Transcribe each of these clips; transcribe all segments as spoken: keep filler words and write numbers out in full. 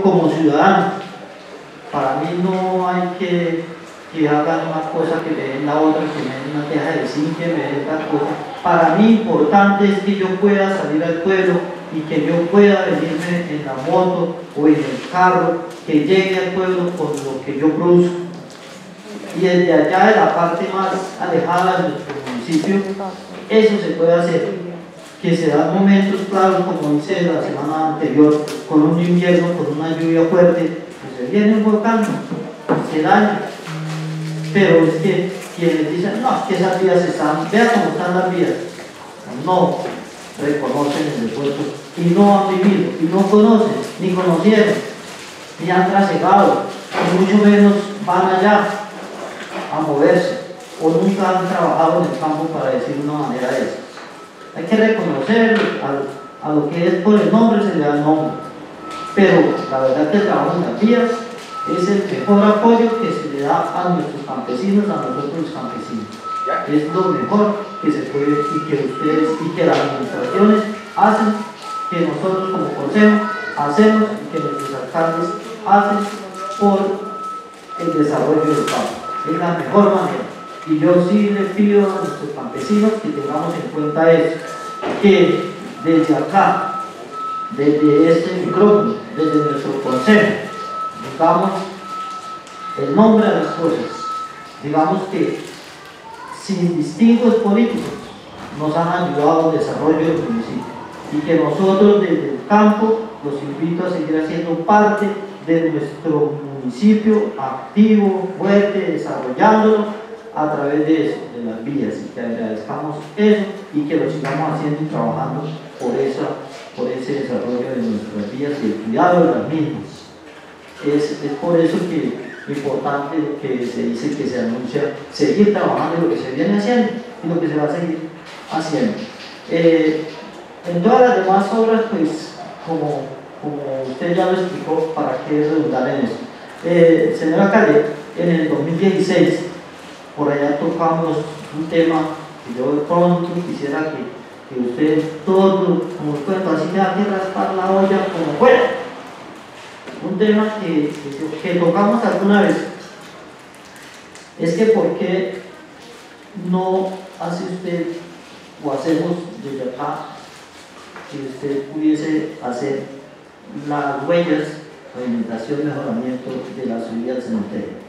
como ciudadano, para mí no hay que, que hagan una cosa que me den la otra, que me den una teja de zinc, que me den tal cosa. Para mí importante es que yo pueda salir al pueblo y que yo pueda venirme en la moto o en el carro, que llegue al pueblo con lo que yo produzco. Y desde allá de la parte más alejada de nuestro municipio, eso se puede hacer, que se dan momentos claros, como dice la semana anterior, con un invierno, con una lluvia fuerte, pues se viene un volcán, se daña, pero es que quienes dicen, no, que esas vías están, vea cómo están las vías, no reconocen el esfuerzo y no han vivido, y no conocen, ni conocieron, ni han trasegado, y mucho menos van allá a moverse, o nunca han trabajado en el campo, para decir una manera de eso. Hay que reconocer a, a lo que es por el nombre, se le da el nombre, pero la verdad que el trabajo en las vías es el mejor apoyo que se le da a nuestros campesinos, a nosotros los campesinos. Es lo mejor que se puede, y que ustedes y que las administraciones hacen, que nosotros como consejo hacemos y que nuestros alcaldes hacen por el desarrollo del campo. Es la mejor manera. Y yo sí le pido a nuestros campesinos que tengamos en cuenta eso, que desde acá, desde este micrófono, desde nuestro consejo, digamos el nombre de las cosas, digamos que sin distingos políticos nos han ayudado al desarrollo del municipio, y que nosotros desde el campo los invito a seguir haciendo parte de nuestro municipio activo, fuerte, desarrollándolo a través de eso, de las vías, y que agradezcamos eso y que lo sigamos haciendo y trabajando por, esa, por ese desarrollo de nuestras vías y el cuidado de las mismas. Es, es por eso que lo importante que se dice, que se anuncia seguir trabajando en lo que se viene haciendo y lo que se va a seguir haciendo. Eh, en todas las demás obras, pues, como, como usted ya lo explicó, ¿para qué redundar en eso? Eh, señor alcalde, en el dos mil dieciséis, por allá tocamos un tema que yo de pronto quisiera que, que usted todo, como cuento, así me da que raspar la olla como fuera. Un tema que, que, que tocamos alguna vez, es que por qué no hace usted, o hacemos desde acá, que usted pudiese hacer las huellas, pavimentación, mejoramiento de la subida al cementerio.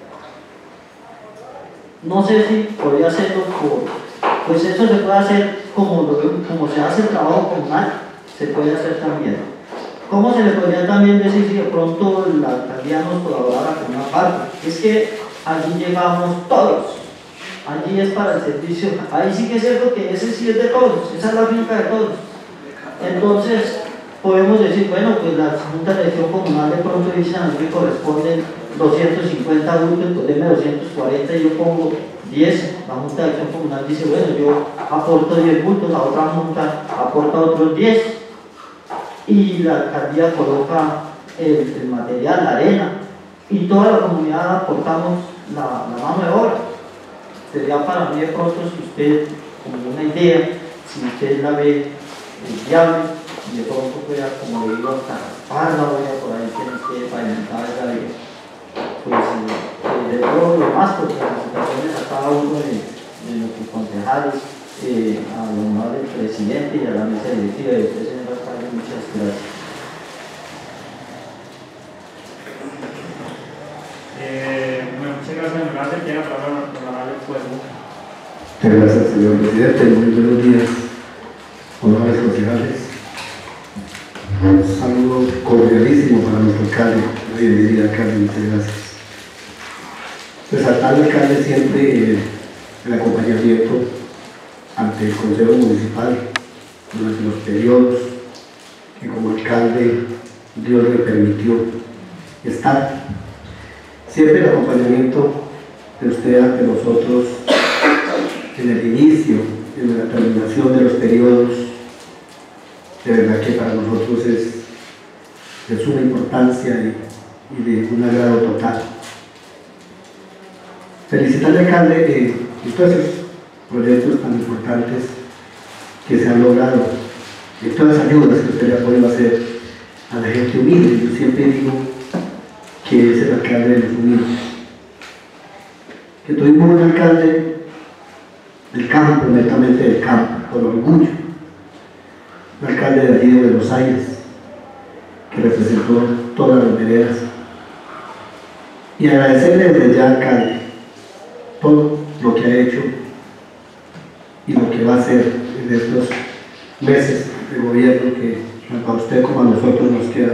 No sé si podría hacerlo por, pues eso se puede hacer como, lo, como se hace el trabajo comunal, se puede hacer también. ¿Cómo se le podría también decir si de pronto la alcaldía nos colaborara con una parte? Es que allí llegamos todos, allí es para el servicio, ahí sí que es cierto que ese sí es de todos, esa es la finca de todos. Entonces podemos decir, bueno, pues la Junta de Elección Comunal de pronto dice, a mí me corresponden doscientos cincuenta adultos, pues denme doscientos cuarenta y yo pongo diez. La Junta de Acción Comunal dice, bueno, yo aporto diez bultos, la otra Junta aporta otros diez, y la alcaldía coloca el, el material, la arena, y toda la comunidad aportamos la, la mano de obra. Sería para mí de pronto, si usted, como una idea, si usted la ve eh, viable, y de pronto pueda, como le digo, hasta raspar la olla por ahí, tienes que pavimentar esa vía. Pues eh, de todo lo demás, porque las situaciones a cada uno de, de nuestros concejales, eh, al honorable presidente y a la mesa directiva de usted, señor alcalde, muchas gracias. Eh, bueno, muchas gracias, señor alcalde. Quiero hablar con el honorable pueblo. Muchas gracias, señor presidente. Muy buenos días, honorables concejales. Un saludo cordialísimo para nuestro alcalde. Bienvenido, alcalde, muchas gracias. Resaltar al alcalde siempre eh, el acompañamiento ante el Consejo Municipal durante los periodos que como alcalde Dios le permitió estar. Siempre el acompañamiento de usted ante nosotros en el inicio, en la terminación de los periodos, de verdad que para nosotros es de suma importancia y, y de un agrado total. Felicitar al alcalde eh, y todos esos proyectos tan importantes que se han logrado, y todas las ayudas que usted le ha podido hacer a la gente humilde. Yo siempre digo que es el alcalde de Los Unidos. Que tuvimos un alcalde del campo, netamente del campo, con orgullo. Un alcalde de allí de Buenos Aires, que representó todas las veredas. Y agradecerle desde ya, alcalde, todo lo que ha hecho y lo que va a hacer en estos meses de gobierno que tanto a usted como a nosotros nos queda.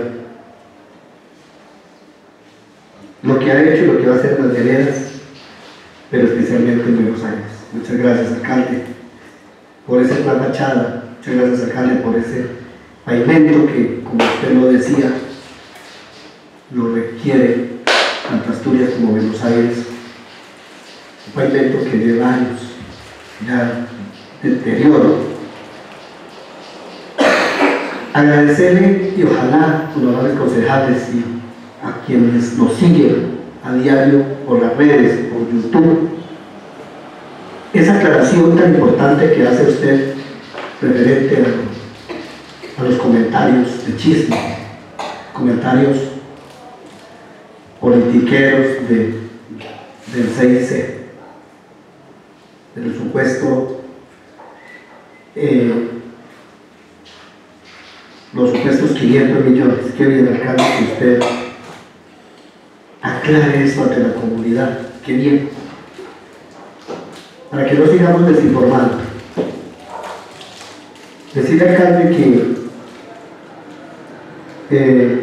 Lo que ha hecho y lo que va a hacer en las veredas, pero especialmente en Buenos Aires. Muchas gracias, alcalde, por esa plan fachada. Muchas gracias, alcalde, por ese pavimento que, como usted lo decía, lo requiere tanto Asturias como Buenos Aires. Un pavimento que lleva años ya de deterioro. Agradecerle y ojalá, honorables concejales y a quienes nos siguen a diario por las redes, por YouTube, esa aclaración tan importante que hace usted referente a, a los comentarios de chisme, comentarios politiqueros de, del C I C, del supuesto, eh, los supuestos quinientos millones. Qué bien, alcalde, que usted aclare esto ante la comunidad. Qué bien, para que no sigamos desinformando. Decirle, alcalde, que eh,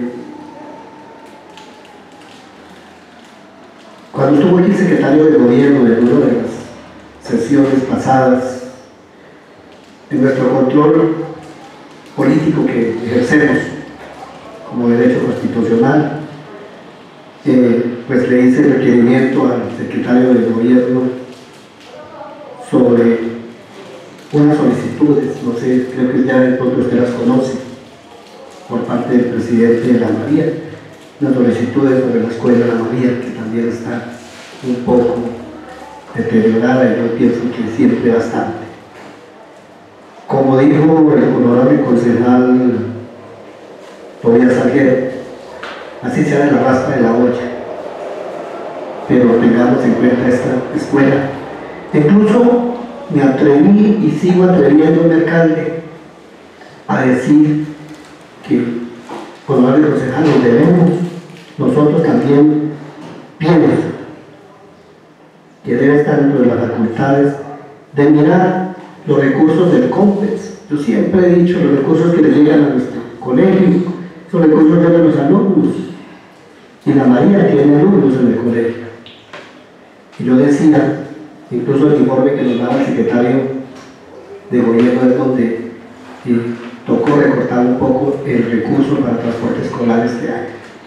cuando estuvo aquí secretario de gobierno de una de las sesiones pasadas, en nuestro control político que ejercemos como derecho constitucional, eh, pues le hice requerimiento al secretario de gobierno sobre unas solicitudes, no sé, creo que ya de pronto usted las conoce, por parte del presidente de la María, unas solicitudes sobre la escuela de la María, que también está un poco deteriorada y yo pienso que siempre bastante. Como dijo el honorable concejal Tobías Salguero, así sea de la raspa de la olla, pero tengamos en cuenta esta escuela. Incluso me atreví y sigo atreviéndome, alcalde, a decir que, honorable concejal, nos debemos nosotros también bienes que debe estar dentro de las facultades de mirar los recursos del COMPES. Yo siempre he dicho, los recursos que le llegan a nuestro colegio, esos recursos llegan a los alumnos, y la María tiene alumnos en el colegio. Y yo decía, incluso el informe que nos daba el secretario de gobierno es donde eh, tocó recortar un poco el recurso para transporte escolar este año.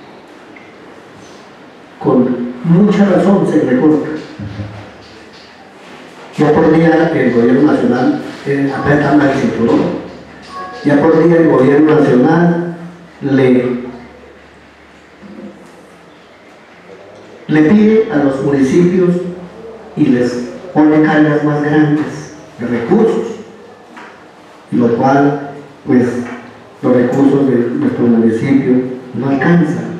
Con mucha razón se recorta. Ya por día el gobierno nacional eh, aprieta más el cinturón. Ya por día el gobierno nacional le, le pide a los municipios y les pone cargas más grandes de recursos, lo cual pues los recursos de nuestro municipio no alcanzan.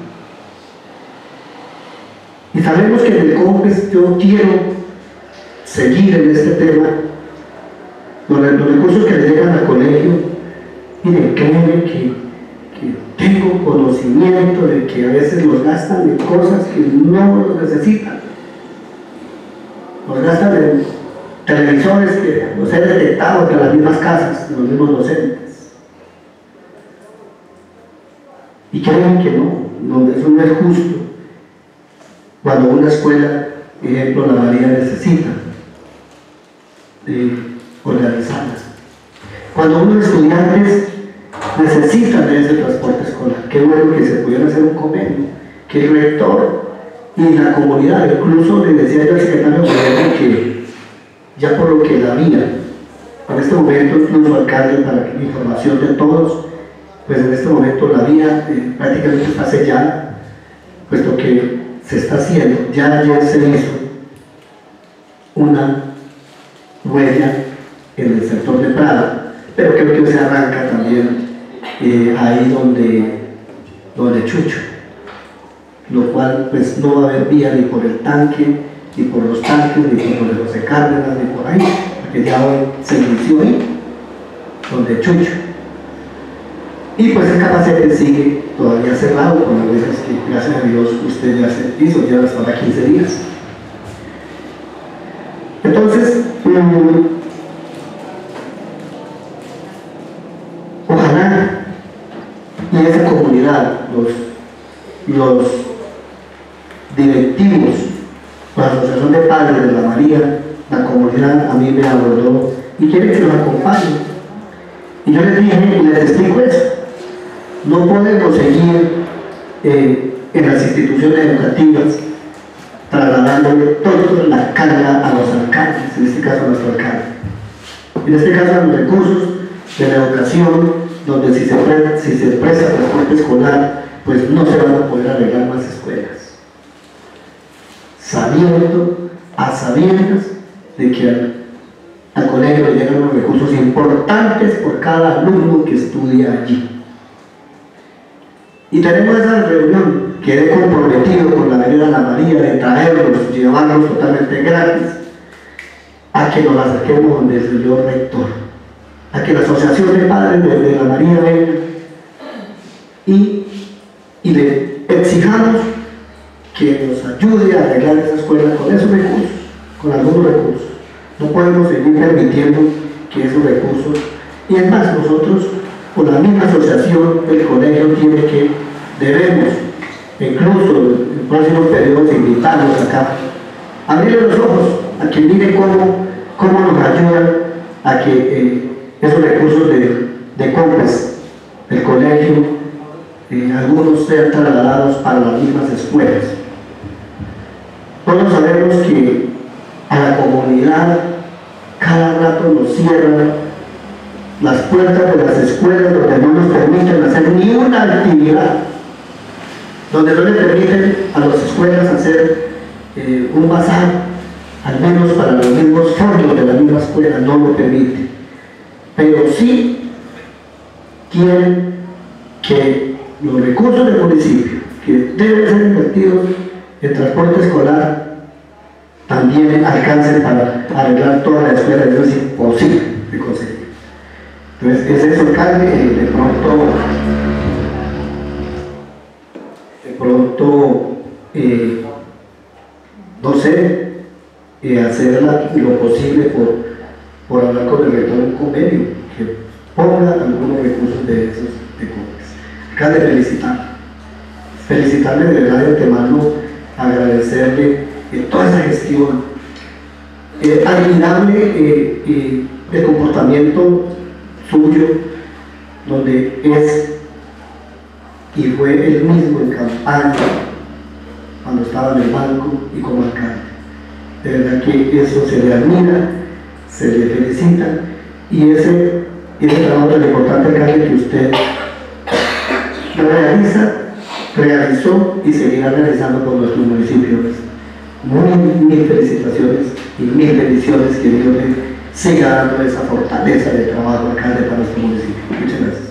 Y sabemos que en el COMPES yo quiero seguir en este tema. Los, los recursos que le llegan al colegio, miren, créanme que, que tengo conocimiento de que a veces los gastan en cosas que no los necesitan. Los gastan en televisores que los he detectado entre las mismas casas, de los mismos docentes. Y creen que no, no, eso no es justo. Cuando una escuela, ejemplo, la María, necesita de organizarlas. Cuando unos estudiantes necesitan de ese transporte escolar, qué bueno que se pudiera hacer un convenio, que el rector y la comunidad, incluso le decía yo al secretario de gobierno que ya por lo que la vía, en este momento, incluso alcalde, para que la información de todos, pues en este momento la vía eh, prácticamente está sellada, puesto que se está haciendo, ya ayer se hizo una huella en el sector de Prada, pero creo que se arranca también eh, ahí donde, donde Chucho. lo cual pues no va a haber vía ni por el tanque, ni por los tanques, ni por los de José Cárdenas, ni por ahí, porque ya hoy se inició ahí, donde Chucho. Y pues el Capacete sigue todavía cerrado, con las veces que gracias a Dios usted ya se hizo, ya hasta ahora quince días. Entonces, mmm, ojalá y esa comunidad, los, los directivos, la Asociación de Padres de la María, la comunidad a mí me abordó y quiere que los acompañe. Y yo les dije y les explico eso. No podemos seguir eh, en las instituciones educativas trasladándole toda la carga a los alcaldes, en este caso a nuestro alcalde. En este caso a los recursos de la educación, donde si se, pre si se presta transporte escolar, pues no se van a poder arreglar más escuelas. Sabiendo, a sabiendas de que al, al colegio le llegan unos recursos importantes por cada alumno que estudia allí. Y tenemos esa reunión que he comprometido con la Vereda La María de traerlos, llevarlos totalmente gratis, a que nos acerquemos donde el señor rector, a que la Asociación de Padres de, de La María venga y, y le exijamos que nos ayude a arreglar esa escuela con esos recursos, con algunos recursos. No podemos seguir permitiendo que esos recursos, y es más, nosotros con la misma asociación, el colegio tiene que, debemos, incluso en próximos periodos, invitarlos acá, abrirle los ojos a que miren cómo, cómo nos ayudan a que eh, esos recursos de, de compras del colegio, eh, algunos sean trasladados para las mismas escuelas. Todos sabemos que a la comunidad cada rato nos cierran las puertas de las escuelas, donde no nos permiten hacer ni una actividad, donde no le permiten a las escuelas hacer eh, un bazar, al menos para los mismos fondos de la misma escuela, no lo permiten. Pero sí quieren que los recursos del municipio, que deben ser invertidos en transporte escolar, también alcancen para arreglar toda la escuela. Eso es imposible de conseguir. Entonces, es eso, alcalde, de pronto, de pronto, eh, no sé, eh, hacer la, lo posible por, por hablar con el rector de un convenio, que ponga algunos recursos de esos de compras. Alcalde, felicitarle, felicitarle de verdad de antemano, agradecerle eh, toda esa gestión, eh, admirable eh, eh, el comportamiento suyo, donde es y fue el mismo en campaña, cuando estaba en el banco y como alcalde. De verdad que eso se le admira, se le felicita, y ese, ese trabajo tan importante, alcalde, que usted realiza, realizó y seguirá realizando por nuestros municipios. Mil, mil felicitaciones y mil bendiciones, que Dios le siga dando esa fortaleza de trabajo, alcalde, para nuestro municipio. Muchas gracias.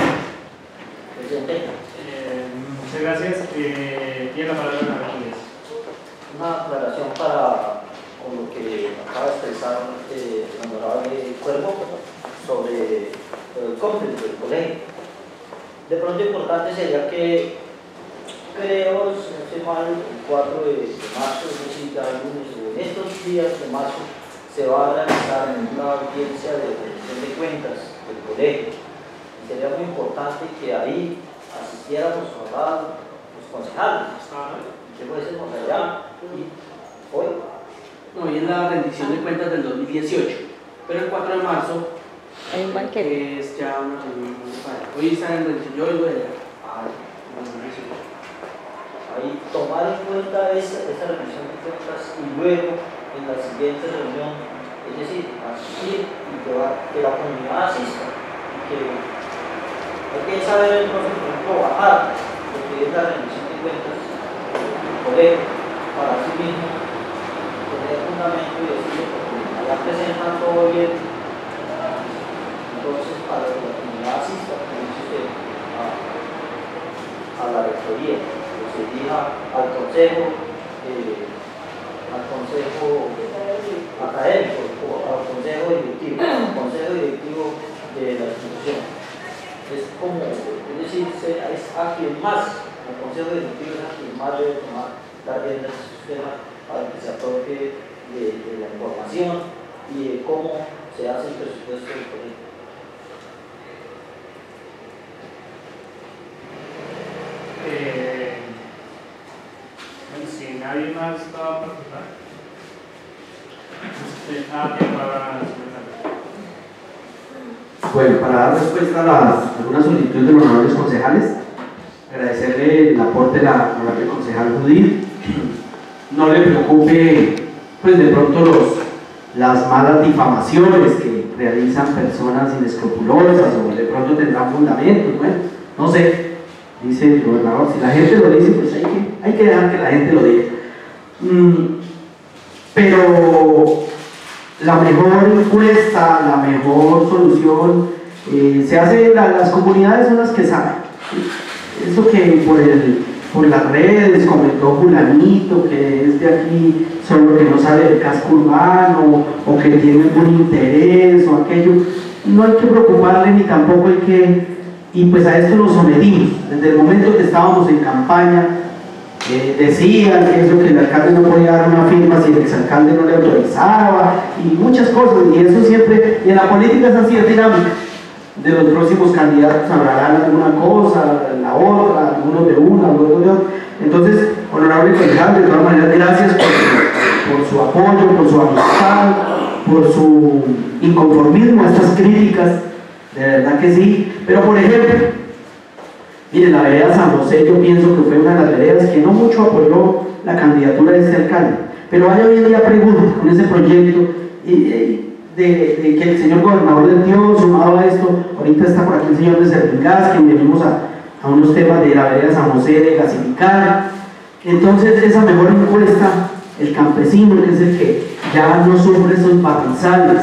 Eh, muchas gracias. Eh, tiene la palabra la Ramírez. Una aclaración para con lo que acaba de expresar eh, el honorable Cuervo sobre el cómplice del colegio. De pronto importante sería que, creo, si no estoy mal, el cuatro de marzo, es decir, ya el lunes o en estos días de marzo, se va a realizar una audiencia de rendición de cuentas del colegio. Sería muy importante que ahí asistiéramos a los concejales. ¿Qué puede ser allá? Y hoy. No, hoy es la rendición de cuentas del dos mil dieciocho, pero el cuatro de marzo hay un banquete. es ya una reunión. Hoy está en rendición, yo vengo de ahí tomar en cuenta esa, esa rendición de cuentas y luego en la siguiente reunión, es decir, asistir y llevar que la comunidad asista, que hay que saber el proceso, por ejemplo, bajar lo que es la rendición de cuentas del colegio, para sí mismo tener fundamento y decirle, porque allá presentan todo bien, entonces para que la comunidad asista, como dice usted, a, a la rectoría, pues se dirija al consejo, eh, al consejo académico o al consejo directivo, consejo directivo de la institución. Es como, es decir, es a quien más, el consejo directivo es a quien más debe tomar las riendas de su sistema para que se apropie de, de la información y de cómo se hace el presupuesto del colegio. Eh, bueno, si nadie más estaba para preguntar, usted ah, tiene para la Bueno, para dar respuesta a las algunas solicitudes de los honorables concejales, agradecerle el aporte de la honorable concejal Judith. No le preocupe, pues de pronto los, las malas difamaciones que realizan personas inescrupulosas o de pronto tendrán fundamentos, bueno, no sé, dice el gobernador, si la gente lo dice, pues hay que, hay que dejar que la gente lo diga. Mm, pero la mejor encuesta, la mejor solución, eh, se hace, la, las comunidades son las que saben. Eso que por, el, por las redes comentó fulanito, que es de aquí, solo que no sabe del casco urbano, o que tiene algún interés, o aquello, no hay que preocuparle ni tampoco hay que, y pues a esto nos sometimos. Desde el momento que estábamos en campaña, Eh, decían que eso que el alcalde no podía dar una firma si el exalcalde no le autorizaba y muchas cosas, y eso siempre, y en la política es así, es dinámica. De los próximos candidatos hablarán alguna cosa, la otra, algunos de una, algunos de otra. Entonces, honorable concejal, de todas maneras, gracias por su, por su apoyo, por su amistad, por su inconformismo a estas críticas, de verdad que sí. Pero por ejemplo, mire, la vereda San José, yo pienso que fue una de las veredas que no mucho apoyó la candidatura de este alcalde, pero vaya hoy en día pregunta con ese proyecto de, de, de que el señor gobernador le dio, sumado a esto, ahorita está por aquí el señor de Servingas, que venimos a, a unos temas de la vereda San José, de gasificar. Entonces esa mejor encuesta, el campesino, que es el que ya no sufre esos barrizales,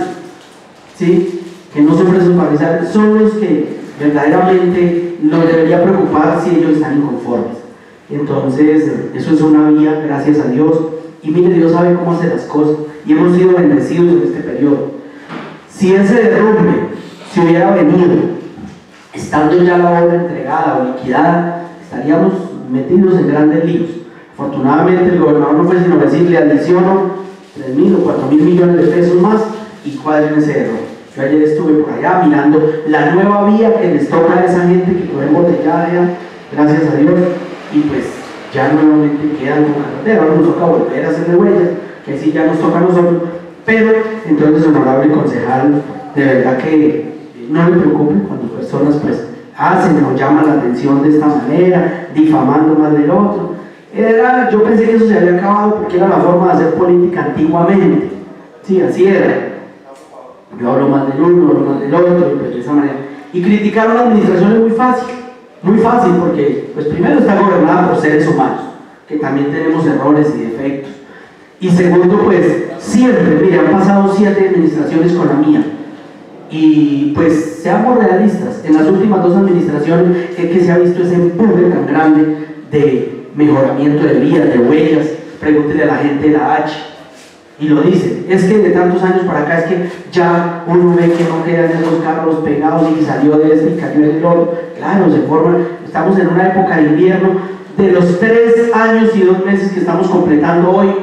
¿sí? que no sufre esos barrizales, son los que verdaderamente nos debería preocupar si ellos están inconformes. Entonces, eso es una vía, gracias a Dios, y mire, Dios sabe cómo hacer las cosas, y hemos sido bendecidos en este periodo. Si ese derrumbe se hubiera venido, estando ya la obra entregada o liquidada, estaríamos metidos en grandes líos. Afortunadamente, el gobernador no fue sino decirle, adiciono tres mil o cuatro mil millones de pesos más, y cuadren ese error. Yo ayer estuve por allá mirando la nueva vía que les toca a esa gente que fue embotellada ya, gracias a Dios, y pues ya nuevamente quedan con carretera. Ahora nos toca volver a hacerle huellas, que sí ya nos toca a nosotros, pero entonces, honorable concejal, de verdad que no le preocupe cuando personas pues hacen o llaman la atención de esta manera, difamando más del otro. Era, yo pensé que eso se había acabado porque era la forma de hacer política antiguamente, sí, así era. Yo hablo más del uno, hablo más del otro, y pues de esa manera. Y criticar a una administración es muy fácil, muy fácil, porque pues primero está gobernada por seres humanos, que también tenemos errores y defectos. Y segundo, pues siempre, mire, han pasado siete administraciones con la mía, y pues seamos realistas, en las últimas dos administraciones es que se ha visto ese empuje tan grande de mejoramiento de vías, de huellas. Pregúntele a la gente de la H, y lo dice, es que de tantos años para acá es que ya uno ve que no quedan esos carros pegados y que salió de este y cayó en el otro. Claro, se forman, estamos en una época de invierno. De los tres años y dos meses que estamos completando hoy,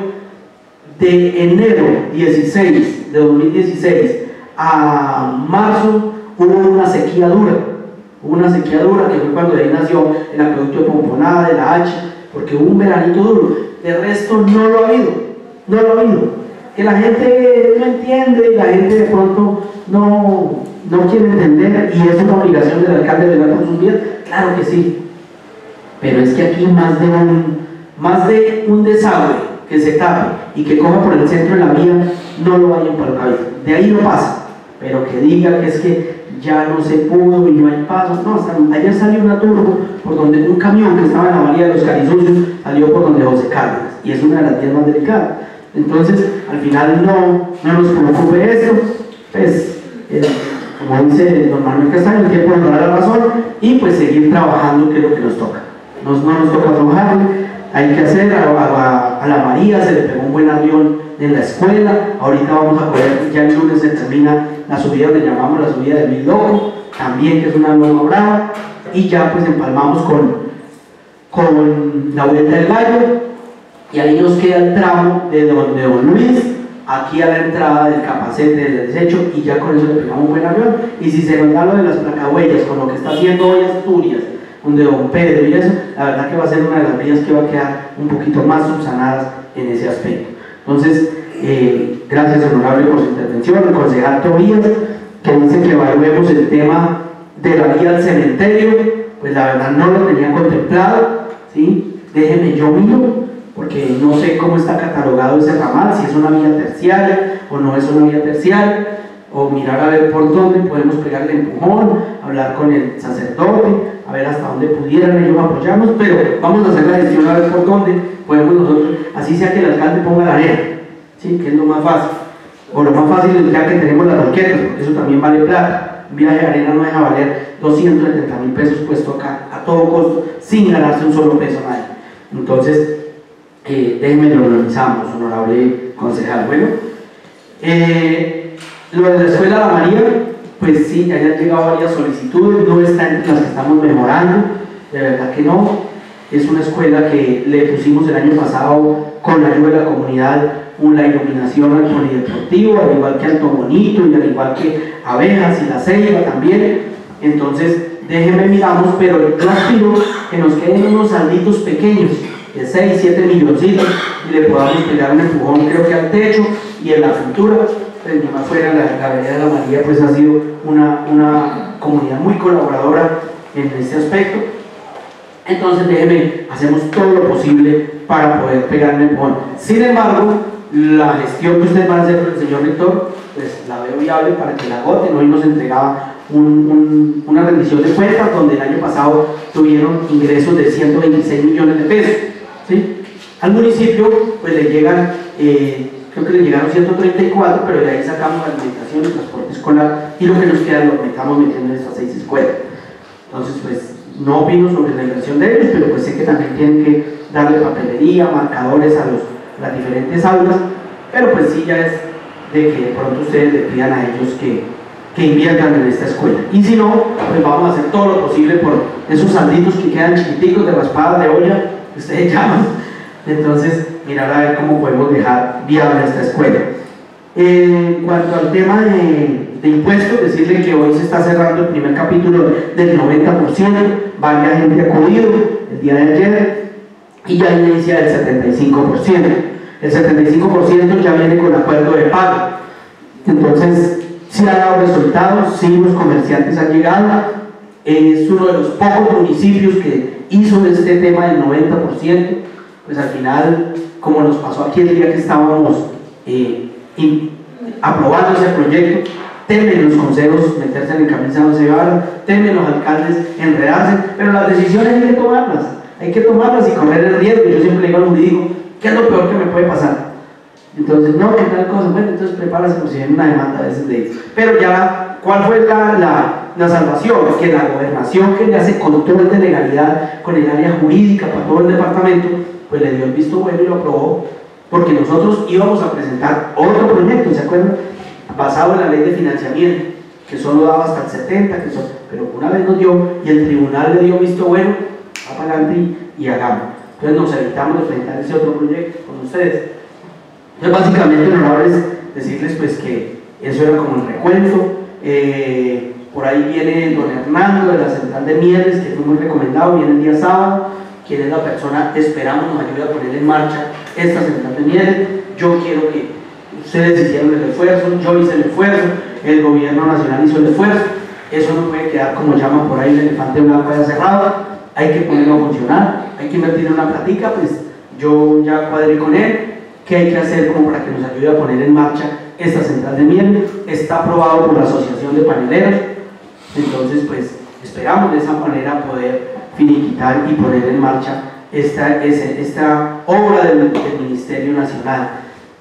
de enero dieciséis de dos mil dieciséis a marzo hubo una sequía dura, hubo una sequía dura que fue cuando de ahí nació el acueducto de Pomponada, de la H, porque hubo un veranito duro. De resto no lo ha habido, no lo ha habido. Que la gente no entiende y la gente de pronto no, no quiere entender, y es una obligación del alcalde de velar por sus vías, claro que sí, pero es que aquí más de un, más de un desagüe que se tape y que coja por el centro de la vía, no lo vayan por la cabeza, de ahí no pasa, pero que diga que es que ya no se pudo y no hay paso, no, hasta ayer salió una turbo por donde un camión que estaba en la bahía de los Carizucios salió por donde José Cárdenas, y es una de las vías más delicadas. Entonces, al final no, no nos preocupe esto, pues, eh, como dice don Manuel Castaño, el tiempo nos dará la razón, y pues seguir trabajando, que es lo que nos toca. no, no nos toca aflojarle, hay que hacer, a, a, a la María se le pegó un buen avión en la escuela, ahorita vamos a poder, ya el lunes se termina la subida, le llamamos la subida del Mil Loco, también que es una loma brava, y ya pues empalmamos con, con la Vuelta del Gallo, y ahí nos queda el tramo de Don, de Don Luis, aquí a la entrada del Capacete del desecho, y ya con eso le pegamos un buen avión. Y si se nos da lo de las placahuellas con lo que está haciendo hoy Asturias, donde Don Pedro y eso, la verdad que va a ser una de las vías que va a quedar un poquito más subsanadas en ese aspecto. Entonces, eh, gracias honorable por su intervención. El concejal Tobías, que dice que evaluemos el tema de la vía al cementerio, pues la verdad no lo tenía contemplado, ¿sí? Déjeme yo miro, porque no sé cómo está catalogado ese ramal, si es una vía terciaria o no es una vía terciaria, o mirar a ver por dónde podemos pegarle empujón, hablar con el sacerdote, a ver hasta dónde pudieran ellos apoyarnos, pero vamos a hacer la gestión a ver por dónde podemos nosotros, así sea que el alcalde ponga la arena, ¿sí? Que es lo más fácil, o lo más fácil es ya que tenemos las roquetas, porque eso también vale plata. Un viaje de arena no deja valer doscientos setenta mil pesos puesto acá, a todo costo, sin ganarse un solo peso a nadie. Entonces, Eh, déjenme lo organizamos, honorable concejal. Bueno, eh, lo de la escuela La María, pues sí, ya han llegado varias solicitudes, no están entre las que estamos mejorando, de verdad que no. Es una escuela que le pusimos el año pasado con la ayuda de la comunidad una iluminación al polideportivo, al igual que Alto Bonito y al igual que Abejas y La Ceiba también. Entonces, déjenme miramos, pero yo aspiro que nos queden unos salditos pequeños de seis, siete milloncitos y le podamos pegar un empujón, creo que al techo y en la pintura. Pues ni más fuera, la, la vereda de La María pues ha sido una, una comunidad muy colaboradora en este aspecto. Entonces déjenme, hacemos todo lo posible para poder pegar un empujón. Sin embargo, la gestión que ustedes van a hacer con el señor rector, pues la veo viable para que la agoten. Hoy nos entregaba un, un, una rendición de cuentas donde el año pasado tuvieron ingresos de ciento veintiséis millones de pesos, ¿sí? Al municipio pues le llegan, eh, creo que le llegaron ciento treinta y cuatro, pero de ahí sacamos alimentación y transporte escolar, y lo que nos queda lo estamos metiendo en estas seis escuelas. Entonces pues no opino sobre la inversión de ellos, pero pues sé que también tienen que darle papelería, marcadores a los, las diferentes aulas, pero pues sí ya es de que de pronto ustedes le pidan a ellos que, que inviertan en esta escuela. Y si no, pues vamos a hacer todo lo posible por esos salditos que quedan chiquiticos de raspadas de olla, que ustedes llaman. Entonces, mirar a ver cómo podemos dejar viable esta escuela. Eh, en cuanto al tema de, de impuestos, decirle que hoy se está cerrando el primer capítulo del noventa por ciento, varias gente ha acudido el día de ayer, y ya inicia el setenta y cinco por ciento. El setenta y cinco por ciento ya viene con acuerdo de pago. Entonces, sí ha dado resultados, sí los comerciantes han llegado. Es uno de los pocos municipios que hizo este tema del noventa por ciento. Pues al final, como nos pasó aquí el día que estábamos eh, in, aprobando ese proyecto, temen los consejos meterse en camisa no se van, temen los alcaldes enredarse, pero las decisiones hay que tomarlas, hay que tomarlas y correr el riesgo. Yo siempre le digo al jurídico, ¿qué es lo peor que me puede pasar? Entonces, no, ¿qué tal cosa? Bueno, entonces prepárase por si viene una demanda a veces de eso. Pero ya, ¿cuál fue la, la, la salvación? Que la gobernación, que le hace control de legalidad con el área jurídica para todo el departamento, pues le dio el visto bueno y lo aprobó, porque nosotros íbamos a presentar otro proyecto, ¿se acuerdan? Basado en la ley de financiamiento, que solo daba hasta el setenta, que son, pero una vez nos dio y el tribunal le dio visto bueno, va para adelante y, y hagamos. Entonces nos evitamos de presentar ese otro proyecto con ustedes. Entonces básicamente lo es decirles pues que eso era como el recuento. Eh, por ahí viene don Hernando de la central de Mieles, que fue muy recomendado, viene el día sábado, quien es la persona, esperamos nos ayude a poner en marcha esta central de Mieles. Yo quiero que ustedes hicieron el esfuerzo, yo hice el esfuerzo, el gobierno nacional hizo el esfuerzo, eso no puede quedar como llaman por ahí el elefante blanco ya cerrado, hay que ponerlo a funcionar, hay que invertir en una platica. Pues yo ya cuadré con él qué hay que hacer como para que nos ayude a poner en marcha esta central de Mieles. Está aprobado por la Asociación de Paneleros, entonces pues esperamos de esa manera poder finiquitar y poner en marcha esta, esta obra del, del Ministerio Nacional.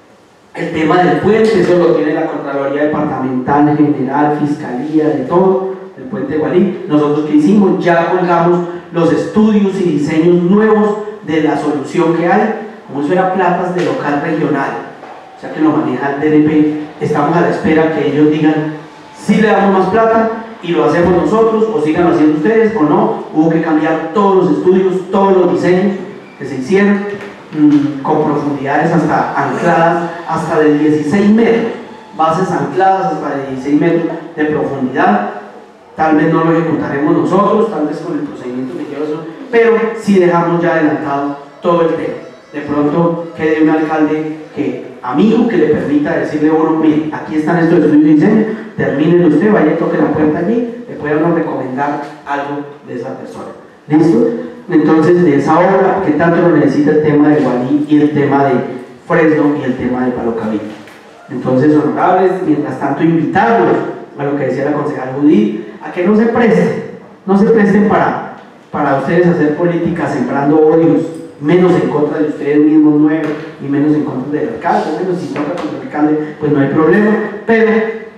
El tema del puente, eso lo tiene la Contraloría Departamental, General, Fiscalía, de todo. del puente de Gualí. Nosotros que hicimos, ya colgamos los estudios y diseños nuevos de la solución que hay, como eso era platas de local regional, o sea que lo maneja el D N P. Estamos a la espera que ellos digan si le damos más plata y lo hacemos nosotros, o sigan haciendo ustedes o no. Hubo que cambiar todos los estudios, todos los diseños que se hicieron, mmm, con profundidades hasta ancladas, hasta de dieciséis metros, bases ancladas hasta de dieciséis metros de profundidad. Tal vez no lo ejecutaremos nosotros, tal vez con el procedimiento que lleva eso, pero sí dejamos ya adelantado todo el tema. De pronto quede un alcalde que, amigo, que le permita decirle a uno, mire, aquí están estos estudios de diseño, terminen usted, vaya y toque la puerta allí, le pueda uno recomendar algo de esa persona. ¿Listo? Entonces, de esa obra, que tanto lo necesita el tema de Gualí y el tema de Fresno y el tema de Palo Cabello. Entonces, honorables, mientras tanto, invitarlos a lo que decía la concejal Judith, a que no se presten, no se presten para, para ustedes hacer política sembrando odios, menos en contra de ustedes mismos nueve y menos en contra del alcalde. Menos si toca contra el alcalde, pues no hay problema, pero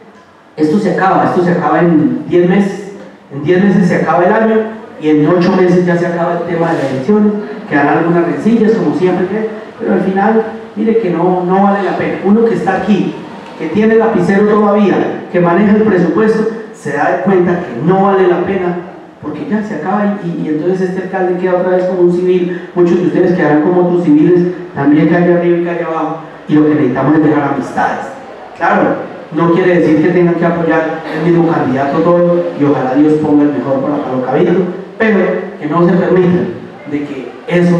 esto se acaba, esto se acaba en diez meses, en diez meses se acaba el año y en ocho meses ya se acaba el tema de las elecciones, quedarán algunas rencillas como siempre, pero al final, mire que no, no vale la pena. Uno que está aquí, que tiene el lapicero todavía, que maneja el presupuesto, se da cuenta que no vale la pena, porque ya se acaba y, y entonces este alcalde queda otra vez como un civil. Muchos de ustedes quedarán como otros civiles, también calle arriba y calle abajo, y lo que necesitamos es dejar amistades. Claro, no quiere decir que tengan que apoyar el mismo candidato todo, y ojalá Dios ponga el mejor para Palo Cabello, pero que no se permita de que eso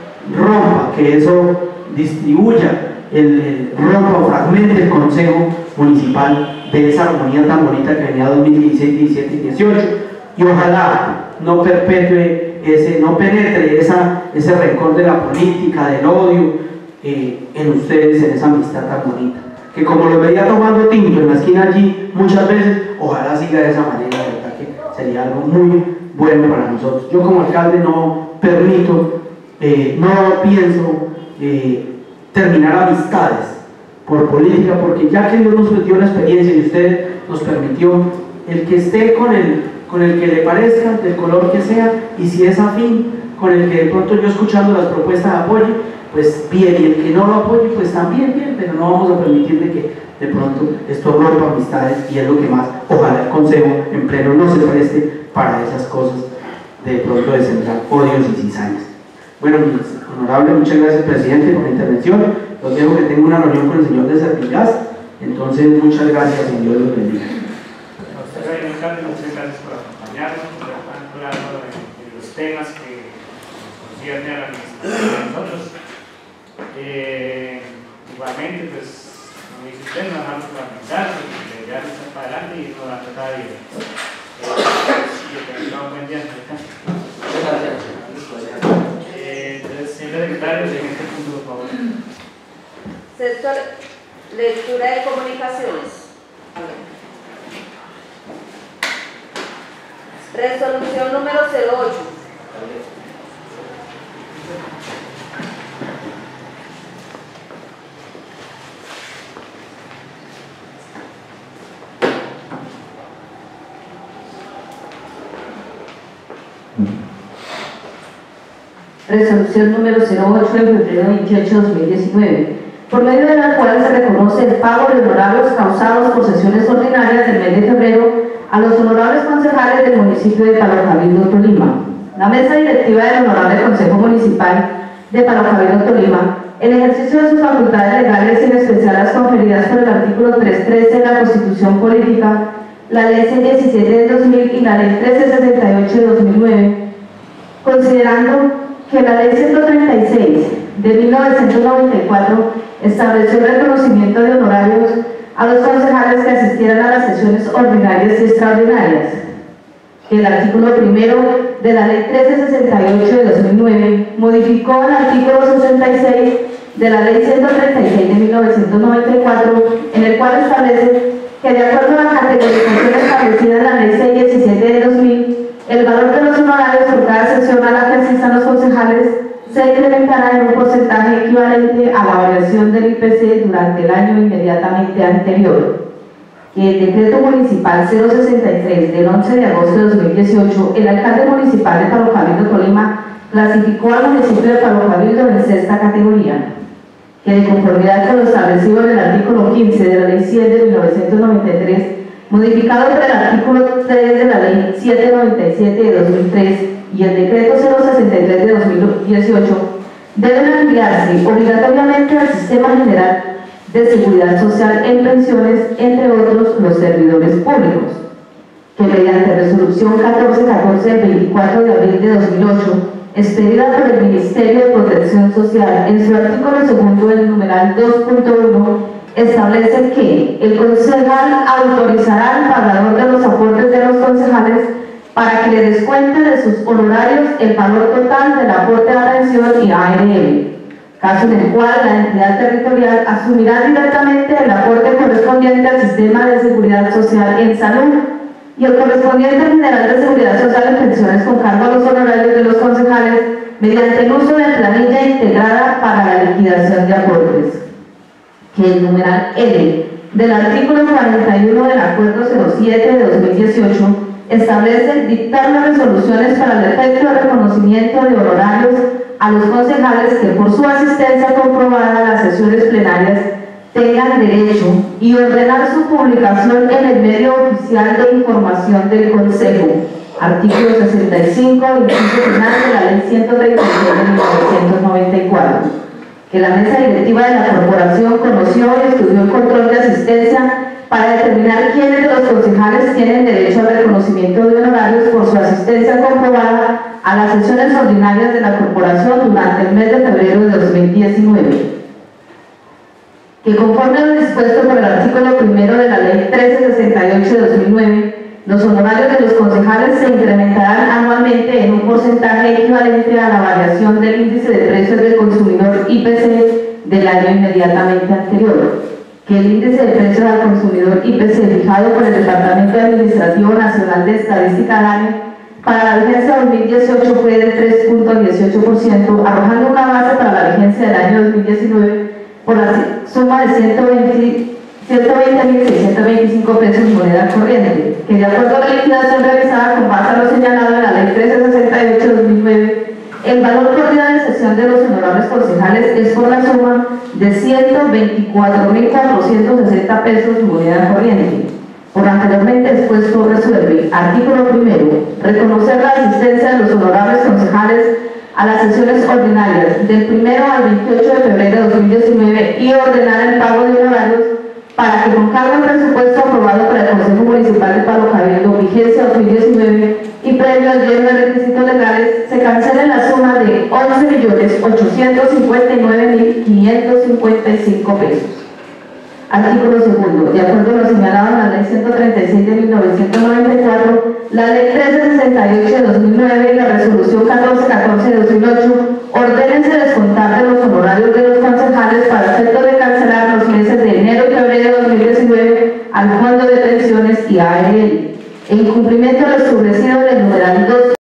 rompa, que eso distribuya, el, el rompa o fragmente el Consejo Municipal de esa armonía tan bonita que venía dos mil dieciséis, diecisiete y dieciocho, y ojalá no perpetúe ese, no penetre esa, ese rencor de la política, del odio eh, en ustedes, en esa amistad tan bonita, que como lo veía tomando tinto en la esquina allí muchas veces, ojalá siga de esa manera, de verdad que sería algo muy bueno para nosotros. Yo como alcalde no permito, eh, no pienso eh, terminar amistades por política, porque ya que Dios nos dio la experiencia y usted nos permitió, el que esté con el, con el que le parezca, del color que sea, y si es afín, con el que de pronto yo escuchando las propuestas apoye, pues bien, y el que no lo apoye, pues también bien, pero no vamos a permitir de que de pronto esto rompa amistades, y es lo que más, ojalá el Consejo en pleno no se preste para esas cosas, de pronto de sembrar odios y cizañas. Bueno, honorable, muchas gracias, presidente, por la intervención. Los dejo que tengo una reunión con el señor de Servigas, entonces muchas gracias y Dios los bendiga. Muchas gracias por acompañarnos, por estar hablando de, de los temas que nos conciernen a la administración de nosotros. Eh, igualmente, pues, como dice usted, no dejamos de avanzar, de llevar esto para adelante y no la tratar de ir. Y que tengamos un buen día. Gracias. Eh, entonces, señor secretario, en este punto, por favor. Sector lectura de comunicaciones. Resolución número cero ocho. Resolución número cero ocho de febrero veintiocho de dos mil diecinueve, por medio de la cual se reconoce el pago de honorarios causados por sesiones ordinarias del mes de febrero a los honorables concejales del municipio de Palo Cabello, Tolima. La mesa directiva del Honorable Consejo Municipal de Palo Cabello, Tolima, en ejercicio de sus facultades legales y en especial las conferidas por el artículo trescientos trece de la Constitución Política, la Ley ciento diecisiete de dos mil y la Ley trescientos sesenta y ocho de dos mil nueve, considerando que la Ley ciento treinta y seis de mil novecientos noventa y cuatro estableció el reconocimiento de honorarios a los concejales que asistieran a las sesiones ordinarias y extraordinarias. El artículo primero de la Ley trescientos sesenta y ocho de dos mil nueve modificó el artículo sesenta y seis de la Ley ciento treinta y seis de mil novecientos noventa y cuatro, en el cual establece que de acuerdo a la categorización establecida en la Ley seiscientos diecisiete de dos mil, el valor de los honorarios por cada sesión a la que asistan los concejales se incrementará en un porcentaje equivalente a la variación del I P C durante el año inmediatamente anterior. que el decreto municipal cero sesenta y tres del once de agosto de dos mil dieciocho, el alcalde municipal de Palo Cabildo, Tolima, clasificó al municipio de Palo Cabildo en sexta categoría, que de conformidad con lo establecido en el artículo quince de la Ley siete de mil novecientos noventa y tres, modificado por el artículo tres de la Ley setecientos noventa y siete de dos mil tres y el decreto cero sesenta y tres de dos mil dieciocho, deben ampliarse obligatoriamente al Sistema General de Seguridad Social en pensiones, entre otros los servidores públicos, que mediante resolución catorce catorce del veinticuatro de abril de dos mil ocho, expedida por el Ministerio de Protección Social, en su artículo segundo del numeral dos punto uno, establece que el concejal autorizará al pagador de los aportes de los concejales para que le descuente de sus honorarios el valor total del aporte a la pensión y A R L, caso en el cual la entidad territorial asumirá directamente el aporte correspondiente al Sistema de Seguridad Social en Salud y el correspondiente al General de Seguridad Social en pensiones con cargo a los honorarios de los concejales mediante el uso de planilla integrada para la liquidación de aportes. Que el numeral L del artículo cuarenta y uno del Acuerdo cero siete de dos mil dieciocho establece dictar las resoluciones para el efecto de reconocimiento de honorarios a los concejales que por su asistencia comprobada a las sesiones plenarias tengan derecho y ordenar su publicación en el medio oficial de información del Consejo. Artículo sesenta y cinco, inciso final de la Ley ciento treinta y siete de mil novecientos noventa y cuatro. Que la mesa directiva de la corporación conoció y estudió el control de asistencia para determinar quiénes de los concejales tienen derecho al reconocimiento de honorarios por su asistencia comprobada a las sesiones ordinarias de la corporación durante el mes de febrero de dos mil diecinueve. Que conforme a lo dispuesto por el artículo primero de la Ley trece sesenta y ocho de dos mil nueve, los honorarios de los concejales se incrementarán anualmente en un porcentaje equivalente a la variación del índice de precios del consumidor I P C del año inmediatamente anterior. Que el índice de precios al consumidor I P C fijado por el Departamento Administrativo Nacional de Estadística D A N E para la vigencia dos mil dieciocho fue del tres punto dieciocho por ciento, arrojando una base para la vigencia del año dos mil diecinueve por la suma de ciento veinte mil seiscientos veinticinco pesos moneda corriente, que de acuerdo a la liquidación realizada con base a lo señalado en la Ley trece sesenta y ocho de dos mil nueve, el valor por día de sesión de los honorables concejales es por la suma de ciento veinticuatro mil cuatrocientos sesenta pesos moneda corriente. Por anteriormente expuesto resuelve, artículo primero, reconocer la asistencia de los honorables concejales a las sesiones ordinarias del primero al veintiocho de febrero de dos mil diecinueve y ordenar el pago de honorarios para que con cargo al presupuesto aprobado por el Consejo Municipal de Palo Cabildo, vigencia dos mil diecinueve y previo al lleno de requisitos legales, se cancele la suma de once millones ochocientos cincuenta y nueve mil quinientos cincuenta y cinco pesos. Artículo segundo. De acuerdo a lo señalado en la Ley ciento treinta y seis de mil novecientos noventa y cuatro, la Ley trece sesenta y ocho de dos mil nueve y la Resolución catorce catorce de dos mil ocho, ordénense descontar de los honorarios de los concejales para efecto de cancelar los meses de enero y febrero de dos mil diecinueve al Fondo de Pensiones y A R L, en cumplimiento de lo establecido en el numeral dos